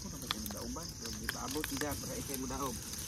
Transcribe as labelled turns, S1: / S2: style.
S1: Ako na ba ito daoban? Di paabot tidak, baka ikay mo daog.